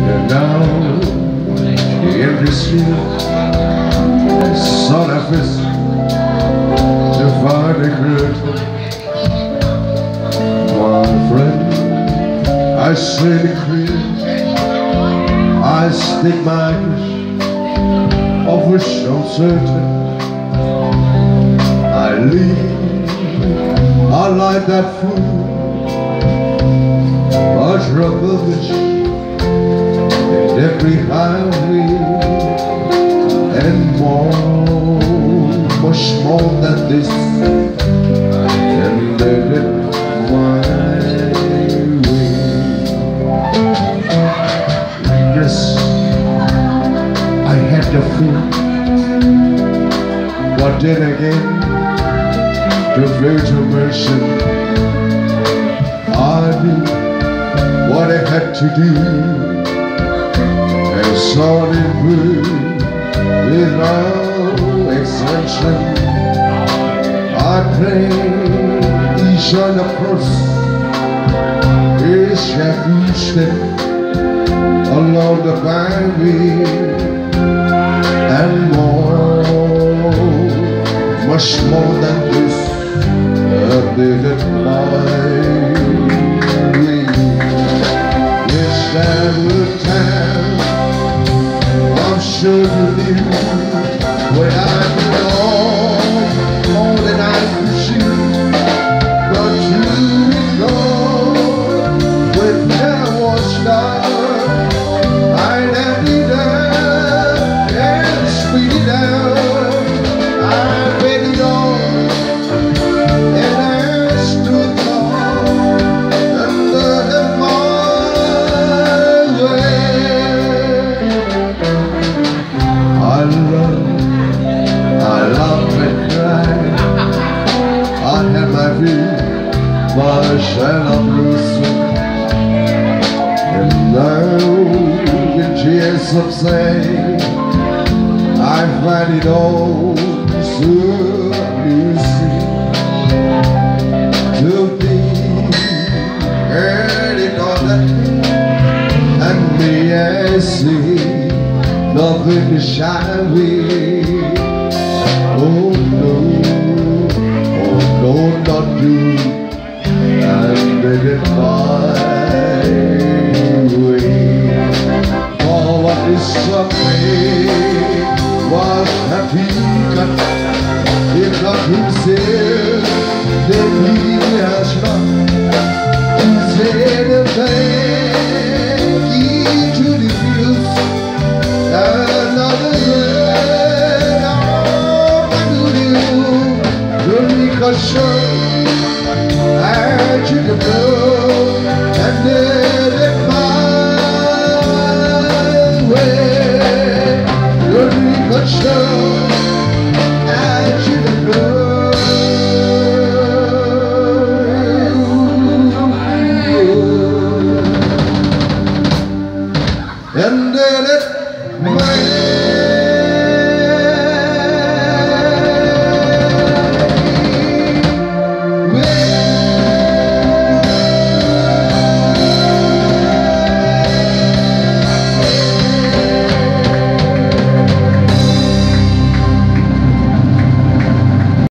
And now in the street I saw the fist to find the good. My friend, I say the clear, I stick my wish, of which I'm certain. I leave, I like that food, a drop of which in every highway, and more, much more than this, and let it my way. Yes, I had the food, but then again, the virgin mercy, I knew what I had to do, and saw it without exemption. I prayed each on the cross, each every step along the byway, and more, much more than this, I did it my way. Yes, there were times I'm sure you knew when I did all that I could shoot, but you ignored when there was love. I let it down and spit it out. I paid it all and I stood tall under the my way. I love and cry. I had my view, my share of losing, and now in tears subside, I find it all so amusing to be hurting all that, and me I see nothing to shy with. Oh no, not you, and did it my way. For what is something was happy cut, if not himself, then he has not. He said a thank you to the fields, another word, all I do, because sure I took a blow and did it my way. Because sure